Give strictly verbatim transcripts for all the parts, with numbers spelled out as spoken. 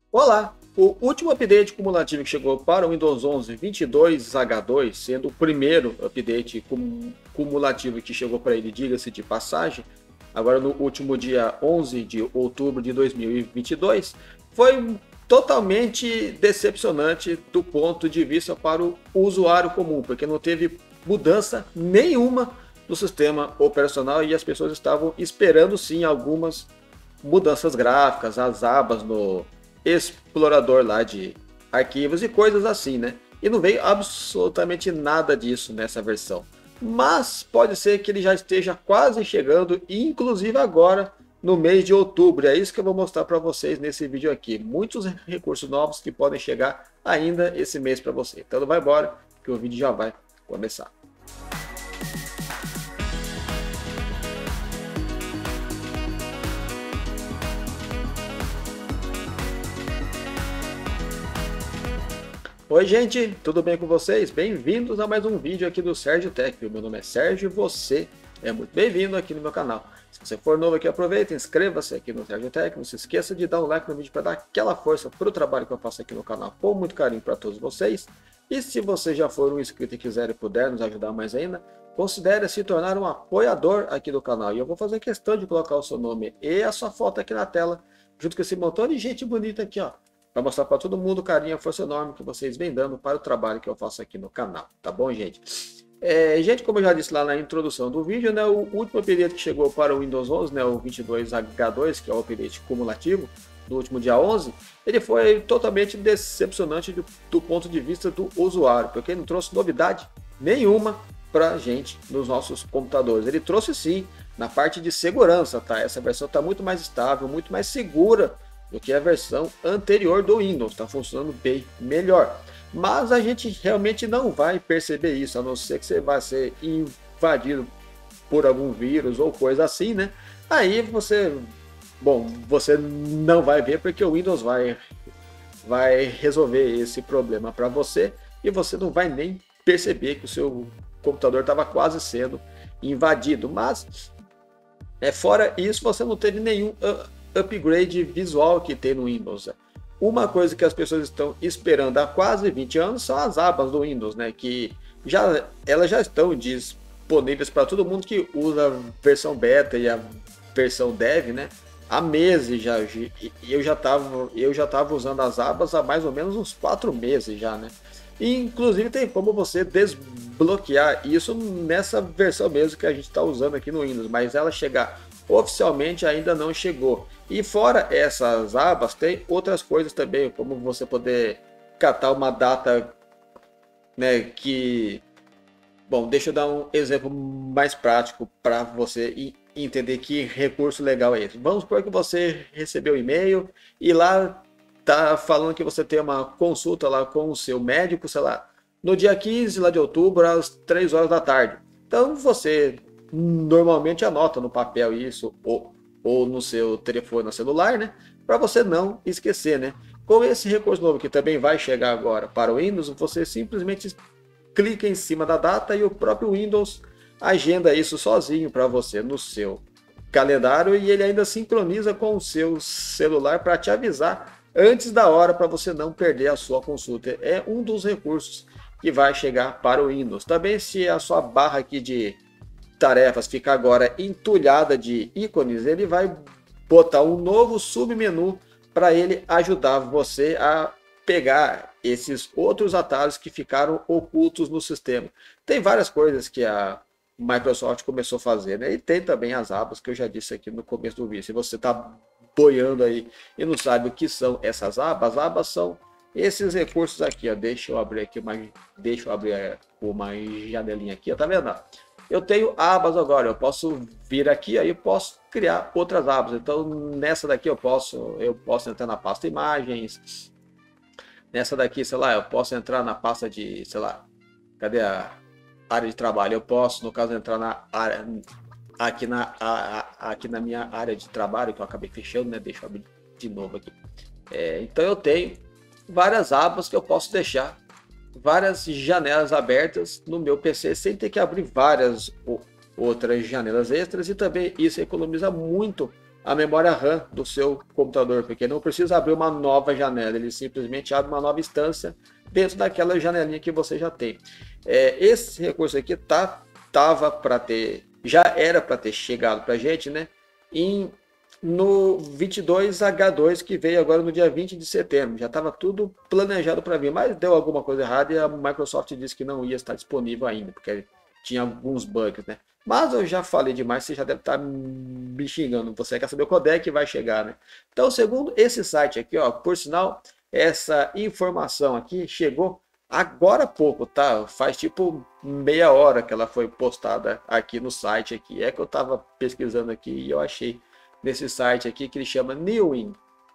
Olá! O último update cumulativo que chegou para o Windows onze vinte e dois H dois, sendo o primeiro update cum cumulativo que chegou para ele, diga-se de passagem, agora no último dia onze de outubro de dois mil e vinte e dois, foi totalmente decepcionante do ponto de vista para o usuário comum, porque não teve mudança nenhuma no sistema operacional e as pessoas estavam esperando sim algumas mudanças gráficas, as abas no explorador lá de arquivos e coisas assim, né? E não veio absolutamente nada disso nessa versão. Mas pode ser que ele já esteja quase chegando, inclusive agora no mês de outubro. É isso que eu vou mostrar para vocês nesse vídeo aqui. Muitos recursos novos que podem chegar ainda esse mês para você. Então não vai embora que o vídeo já vai começar. Oi gente, tudo bem com vocês? Bem-vindos a mais um vídeo aqui do Sérgio Tech. Meu nome é Sérgio e você é muito bem-vindo aqui no meu canal. Se você for novo aqui, aproveita, inscreva-se aqui no Sérgio Tech. Não se esqueça de dar um like no vídeo para dar aquela força para o trabalho que eu faço aqui no canal, com muito carinho para todos vocês. E se você já for um inscrito e quiser e puder nos ajudar mais ainda, considere se tornar um apoiador aqui do canal. E eu vou fazer questão de colocar o seu nome e a sua foto aqui na tela, junto com esse montão de gente bonita aqui, ó, para mostrar para todo mundo o carinho e a força enorme que vocês vêm dando para o trabalho que eu faço aqui no canal, tá bom, gente? É, gente, como eu já disse lá na introdução do vídeo, né, o último update que chegou para o Windows onze, né, o vinte e dois H dois, que é o update cumulativo do último dia onze, ele foi totalmente decepcionante do, do ponto de vista do usuário, porque ele não trouxe novidade nenhuma para a gente nos nossos computadores. Ele trouxe sim na parte de segurança, tá? Essa versão está muito mais estável, muito mais segura do que a versão anterior do Windows, está funcionando bem melhor. Mas a gente realmente não vai perceber isso, a não ser que você vá ser invadido por algum vírus ou coisa assim, né? Aí você, bom, você não vai ver porque o Windows vai, vai resolver esse problema para você e você não vai nem perceber que o seu computador estava quase sendo invadido. Mas, é, fora isso, você não teve nenhum uh, upgrade visual que tem no Windows. Uma coisa que as pessoas estão esperando há quase vinte anos são as abas do Windows, né? Que já, elas já estão disponíveis para todo mundo que usa a versão beta e a versão dev, né? Há meses já. E eu já estava eu já estava usando as abas há mais ou menos uns quatro meses já, né? E, inclusive tem como você desbloquear isso nessa versão mesmo que a gente está usando aqui no Windows, mas ela chegar oficialmente ainda não chegou. E fora essas abas, tem outras coisas também, como você poder catar uma data, né, que... Bom, deixa eu dar um exemplo mais prático para você entender que recurso legal é esse. Vamos supor que você recebeu um e-mail e lá tá falando que você tem uma consulta lá com o seu médico, sei lá, no dia quinze lá de outubro, às três horas da tarde. Então você normalmente anota no papel isso, ou, ou no seu telefone, no celular, né? Para você não esquecer, né? Com esse recurso novo que também vai chegar agora para o Windows, você simplesmente clica em cima da data e o próprio Windows agenda isso sozinho para você no seu calendário e ele ainda sincroniza com o seu celular para te avisar antes da hora para você não perder a sua consulta. É um dos recursos que vai chegar para o Windows. Também se a sua barra aqui de tarefas ficar agora entulhada de ícones, ele vai botar um novo submenu para ele ajudar você a pegar esses outros atalhos que ficaram ocultos no sistema. Tem várias coisas que a Microsoft começou a fazer, né? E tem também as abas que eu já disse aqui no começo do vídeo. Se você está boiando aí e não sabe o que são essas abas, as abas são esses recursos aqui, ó. Deixa eu abrir aqui uma, deixa eu abrir uma janelinha aqui, ó. Tá vendo? Eu tenho abas agora, eu posso vir aqui, aí eu posso criar outras abas. Então nessa daqui eu posso, eu posso entrar na pasta imagens. Nessa daqui, sei lá, eu posso entrar na pasta de, sei lá, cadê a área de trabalho? Eu posso, no caso, entrar na área, aqui na, a, a, aqui na minha área de trabalho, que eu acabei fechando, né? Deixa eu abrir de novo aqui. É, então eu tenho várias abas que eu posso deixar várias janelas abertas no meu P C sem ter que abrir várias outras janelas extras, e também isso economiza muito a memória RAM do seu computador, porque não precisa abrir uma nova janela, ele simplesmente abre uma nova instância dentro daquela janelinha que você já tem. É, esse recurso aqui tá, tava para ter, já era para ter chegado para a gente, né, em, no vinte e dois H dois, que veio agora no dia vinte de setembro. Já estava tudo planejado para vir, mas deu alguma coisa errada e a Microsoft disse que não ia estar disponível ainda, porque tinha alguns bugs, né? Mas eu já falei demais, você já deve estar me xingando. Você quer saber quando é que vai chegar, né? Então, segundo esse site aqui, ó, por sinal, essa informação aqui chegou agora há pouco, tá? Faz tipo meia hora que ela foi postada aqui no site aqui. É que eu tava pesquisando aqui e eu achei nesse site aqui que ele chama Newin.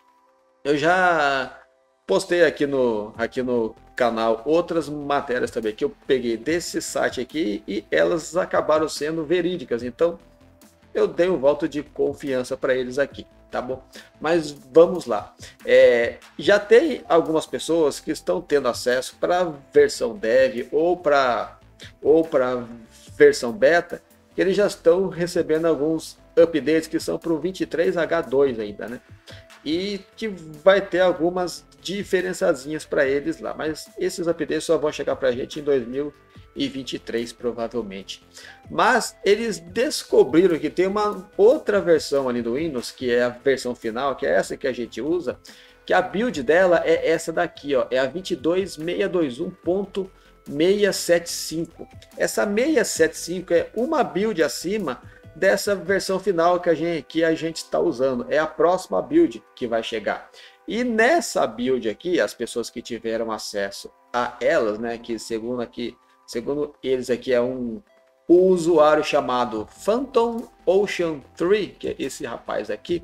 Eu já postei aqui no, aqui no canal outras matérias também que eu peguei desse site aqui e elas acabaram sendo verídicas, então eu dei um voto de confiança para eles aqui, tá bom? Mas vamos lá. É, já tem algumas pessoas que estão tendo acesso para a versão dev ou para ou para versão beta, que eles já estão recebendo alguns updates que são para o vinte e três H dois ainda, né? E que vai ter algumas diferençazinhas para eles lá, mas esses updates só vão chegar para a gente em dois mil e vinte e três provavelmente. Mas eles descobriram que tem uma outra versão ali do Windows, que é a versão final, que é essa que a gente usa, que a build dela é essa daqui, ó, é a vinte e dois ponto seiscentos e vinte e um ponto seiscentos e setenta e cinco. Essa seiscentos e setenta e cinco é uma build acima dessa versão final que a gente que a gente está usando. É a próxima build que vai chegar. E nessa build aqui, as pessoas que tiveram acesso a elas, né, que segundo aqui, segundo eles aqui é um, um usuário chamado Phantom Ocean três, que é esse rapaz aqui,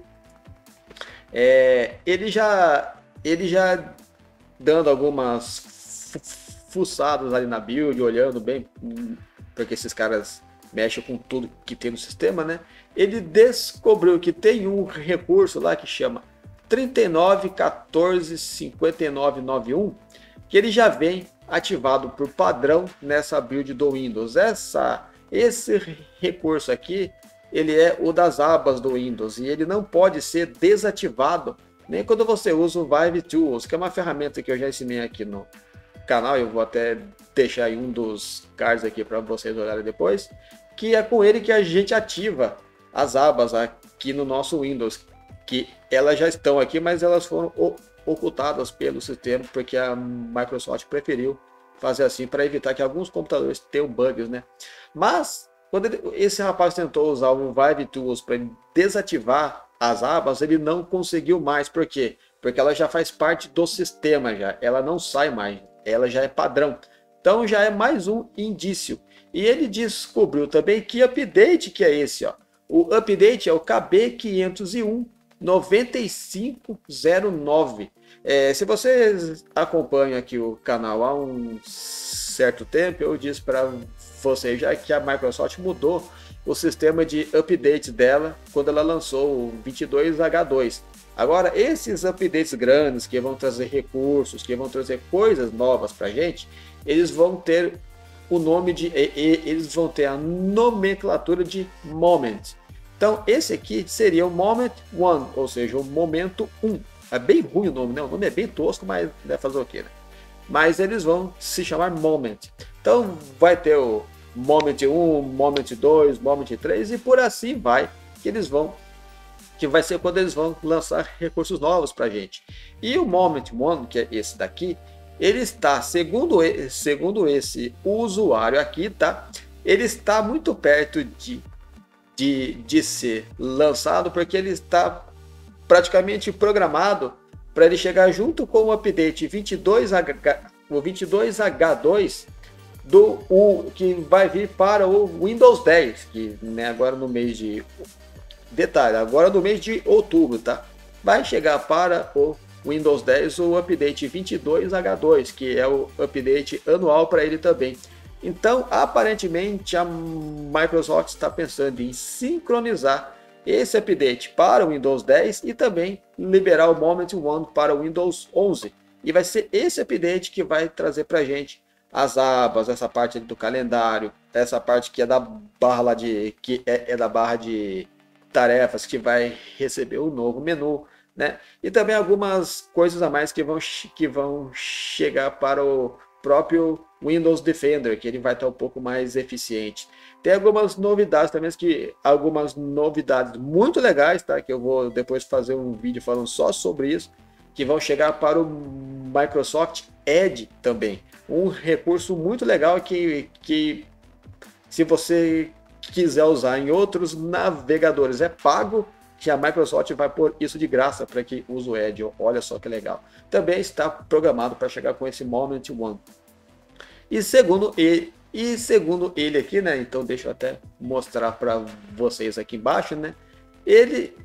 é, ele já ele já dando algumas fuçadas ali na build, olhando bem, porque esses caras mexe com tudo que tem no sistema, né? Ele descobriu que tem um recurso lá que chama trinta e nove quatorze cinquenta e nove noventa e um, que ele já vem ativado por padrão nessa build do Windows. Essa, esse recurso aqui, ele é o das abas do Windows e ele não pode ser desativado nem quando você usa o Vive Tools, que é uma ferramenta que eu já ensinei aqui no canal. Eu vou até deixar aí um dos cards aqui para vocês olharem depois, que é com ele que a gente ativa as abas aqui no nosso Windows, que elas já estão aqui, mas elas foram ocultadas pelo sistema, porque a Microsoft preferiu fazer assim para evitar que alguns computadores tenham bugs, né? Mas quando ele, esse rapaz tentou usar o Vive Tools para desativar as abas, ele não conseguiu mais. Por quê? Porque ela já faz parte do sistema, já ela não sai mais, ela já é padrão. Então já é mais um indício. E ele descobriu também que update que é esse, ó. O update é o K B quinhentos e um noventa e cinco zero nove. É, se vocês acompanham aqui o canal há um certo tempo, eu disse para vocês já que a Microsoft mudou o sistema de update dela quando ela lançou o vinte e dois H dois. Agora, esses updates grandes que vão trazer recursos, que vão trazer coisas novas para a gente, eles vão ter o nome de, eles vão ter a nomenclatura de Moment. Então esse aqui seria o Moment um, ou seja, o momento um. É bem ruim o nome, né? O nome é bem tosco, mas deve fazer o quê, né? Mas eles vão se chamar Moment. Então vai ter o Moment um, Moment dois, Moment três e por assim vai, que eles vão que vai ser quando eles vão lançar recursos novos para a gente. E o Moment um, que é esse daqui, ele está, segundo, segundo esse usuário aqui, tá? Ele está muito perto de, de, de ser lançado, porque ele está praticamente programado para ele chegar junto com o update vinte e dois H, o vinte e dois H dois do o que vai vir para o Windows dez, que né, agora no mês de detalhe, agora no mês de outubro, tá? Vai chegar para o Windows dez o update vinte e dois H dois, que é o update anual para ele também. Então, aparentemente, a Microsoft está pensando em sincronizar esse update para o Windows dez e também liberar o Moment um para o Windows onze. E vai ser esse update que vai trazer para a gente as abas, essa parte do calendário, essa parte que é da barra lá de que é, é da barra de tarefas, que vai receber um novo menu, né? E também algumas coisas a mais que vão, que vão chegar para o próprio Windows Defender, que ele vai estar um pouco mais eficiente. Tem algumas novidades também, que algumas novidades muito legais, tá? Que eu vou depois fazer um vídeo falando só sobre isso, que vão chegar para o Microsoft Edge também. Um recurso muito legal que, que se você quiser usar em outros navegadores é pago, que a Microsoft vai pôr isso de graça para quem usa o Edge. Olha só que legal. Também está programado para chegar com esse Moment One. E segundo ele, e segundo ele aqui, né? Então deixa eu até mostrar para vocês aqui embaixo, né? Ele,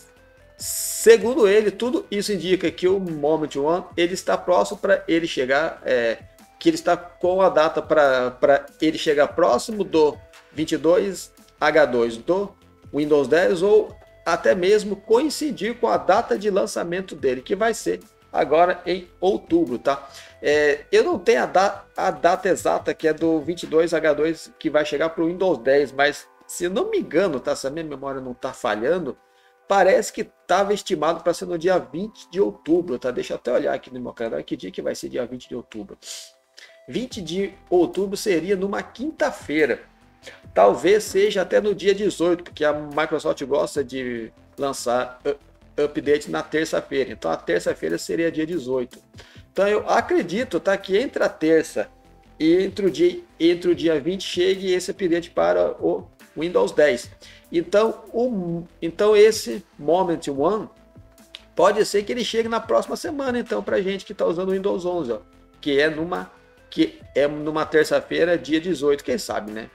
segundo ele, tudo isso indica que o Moment One ele está próximo para ele chegar, é, que ele está com a data para ele chegar próximo do vinte e dois H dois do Windows dez, ou até mesmo coincidir com a data de lançamento dele, que vai ser agora em outubro, tá? É, eu não tenho a, da, a data exata, que é do vinte e dois H dois, que vai chegar para o Windows dez, mas se não me engano, tá? Se a minha memória não está falhando, parece que estava estimado para ser no dia vinte de outubro, tá? Deixa eu até olhar aqui no meu calendário que dia que vai ser dia vinte de outubro. vinte de outubro seria numa quinta-feira. Talvez seja até no dia dezoito, porque a Microsoft gosta de lançar update na terça-feira. Então a terça-feira seria dia dezoito. Então eu acredito, tá, que entre a terça e entre o dia, entre o dia vinte chegue esse update para o Windows dez. Então, o, então esse Moment One pode ser que ele chegue na próxima semana, então, para gente que está usando o Windows onze, ó, que é numa que é numa terça-feira, dia dezoito, quem sabe, né?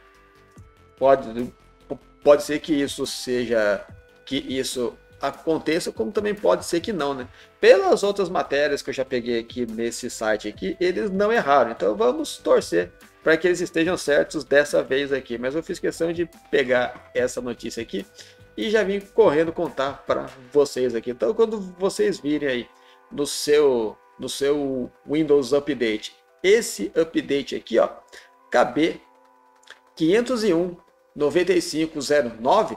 Pode, pode ser que isso seja, que isso aconteça, como também pode ser que não, né? Pelas outras matérias que eu já peguei aqui nesse site aqui, eles não erraram. Então vamos torcer para que eles estejam certos dessa vez aqui. Mas eu fiz questão de pegar essa notícia aqui e já vim correndo contar para vocês aqui. Então quando vocês virem aí no seu, no seu Windows Update, esse update aqui, ó, K B quinhentos e um noventa e cinco zero nove,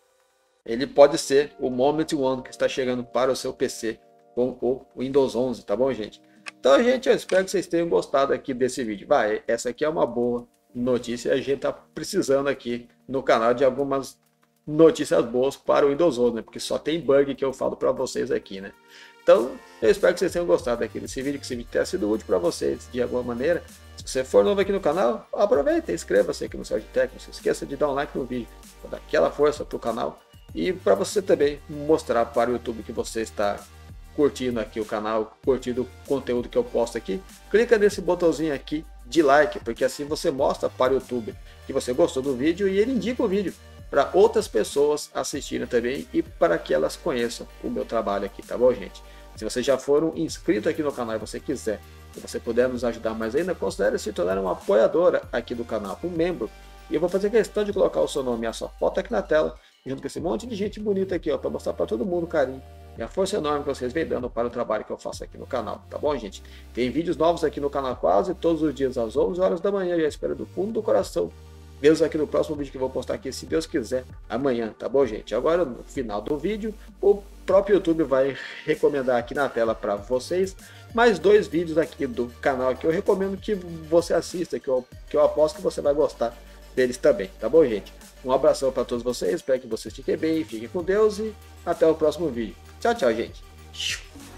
ele pode ser o Moment One que está chegando para o seu P C com o Windows onze, tá bom, gente? Então, gente, eu espero que vocês tenham gostado aqui desse vídeo. Vai, essa aqui é uma boa notícia, a gente tá precisando aqui no canal de algumas notícias boas para o Windows onze, né? Porque só tem bug que eu falo para vocês aqui, né? Então, eu espero que vocês tenham gostado aqui desse vídeo, que esse vídeo tenha sido útil para vocês de alguma maneira. Se você for novo aqui no canal, aproveita, inscreva-se aqui no Sérgio Tech, não se esqueça de dar um like no vídeo, para dar aquela força para o canal e para você também mostrar para o YouTube que você está curtindo aqui o canal, curtindo o conteúdo que eu posto aqui. Clica nesse botãozinho aqui de like, porque assim você mostra para o YouTube que você gostou do vídeo e ele indica o vídeo para outras pessoas assistirem também e para que elas conheçam o meu trabalho aqui, tá bom, gente? Se vocês já foram inscritos aqui no canal e você quiser, se você puder nos ajudar mais ainda, considere se tornar uma apoiadora aqui do canal, um membro. E eu vou fazer questão de colocar o seu nome e a sua foto aqui na tela, junto com esse monte de gente bonita aqui, ó, para mostrar para todo mundo o carinho e a força enorme que vocês vêm dando para o trabalho que eu faço aqui no canal, tá bom, gente? Tem vídeos novos aqui no canal quase todos os dias às onze horas da manhã, e eu espero do fundo do coração vê-los aqui no próximo vídeo que eu vou postar aqui, se Deus quiser, amanhã, tá bom, gente? Agora, no final do vídeo, o próprio YouTube vai recomendar aqui na tela para vocês mais dois vídeos aqui do canal que eu recomendo que você assista, que eu, que eu aposto que você vai gostar deles também, tá bom, gente? Um abração para todos vocês, espero que vocês fiquem bem, fiquem com Deus e até o próximo vídeo. Tchau, tchau, gente!